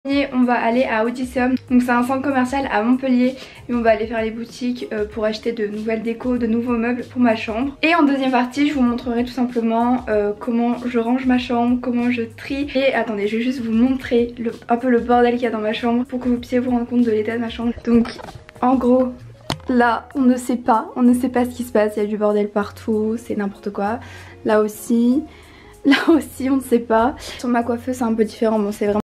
Et on va aller à Odysseum, donc c'est un centre commercial à Montpellier et on va aller faire les boutiques pour acheter de nouvelles décos, de nouveaux meubles pour ma chambre. Et en deuxième partie je vous montrerai tout simplement comment je range ma chambre, comment je trie. Et attendez, je vais juste vous montrer un peu le bordel qu'il y a dans ma chambre pour que vous puissiez vous rendre compte de l'état de ma chambre. Donc en gros là on ne sait pas ce qui se passe, il y a du bordel partout, c'est n'importe quoi. Là aussi on ne sait pas. Sur ma coiffeuse c'est un peu différent, bon c'est vraiment